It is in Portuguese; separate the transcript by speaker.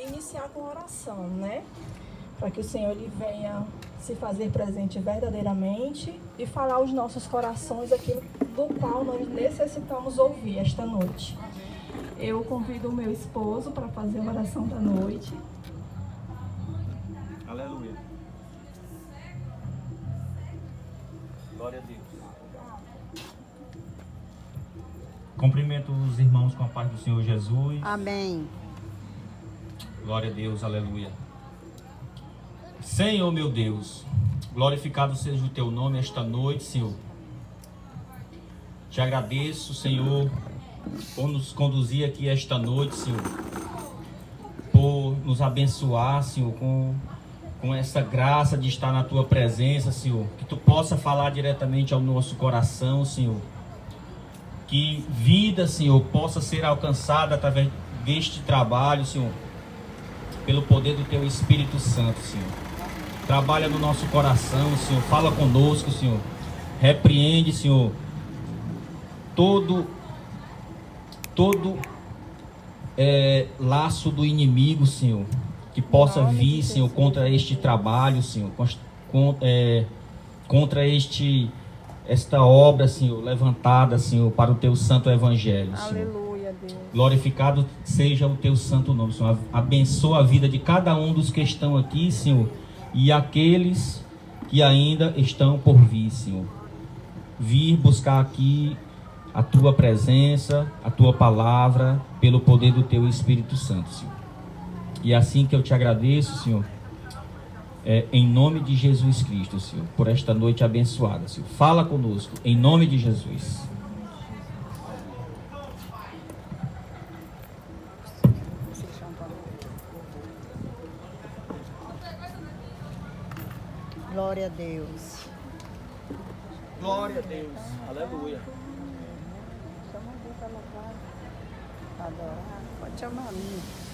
Speaker 1: iniciar com oração, né? Para que o Senhor ele venha se fazer presente verdadeiramente e falar aos nossos corações aquilo do qual nós necessitamos ouvir esta noite. Eu convido o meu esposo para fazer a oração da noite.
Speaker 2: Aleluia. Glória a Deus. Cumprimento os irmãos com a paz do Senhor Jesus.
Speaker 3: Amém.
Speaker 2: Glória a Deus, aleluia. Senhor meu Deus, glorificado seja o teu nome esta noite, Senhor. Te agradeço, Senhor, por nos conduzir aqui esta noite, Senhor. Por nos abençoar, Senhor, com essa graça de estar na tua presença, Senhor. Que tu possa falar diretamente ao nosso coração, Senhor. Que vida, Senhor, possa ser alcançada através deste trabalho, Senhor, pelo poder do Teu Espírito Santo, Senhor. Trabalha no nosso coração, Senhor. Fala conosco, Senhor. Repreende, Senhor, todo laço do inimigo, Senhor, que possa vir, Senhor, contra este trabalho, Senhor, contra esta obra, Senhor, levantada, Senhor, para o Teu santo evangelho, Senhor.
Speaker 3: Aleluia, Deus.
Speaker 2: Glorificado seja o Teu santo nome, Senhor. Abençoa a vida de cada um dos que estão aqui, Senhor, e aqueles que ainda estão por vir, Senhor. Vir buscar aqui a Tua presença, a Tua palavra, pelo poder do Teu Espírito Santo, Senhor. E assim que eu Te agradeço, Senhor, em nome de Jesus Cristo, Senhor, por esta noite abençoada, Senhor. Fala conosco, em nome de Jesus.
Speaker 3: Glória a Deus.
Speaker 2: Glória a Deus. Aleluia.
Speaker 3: Chama alguém para louvar, para adorar. Pode chamar a mim.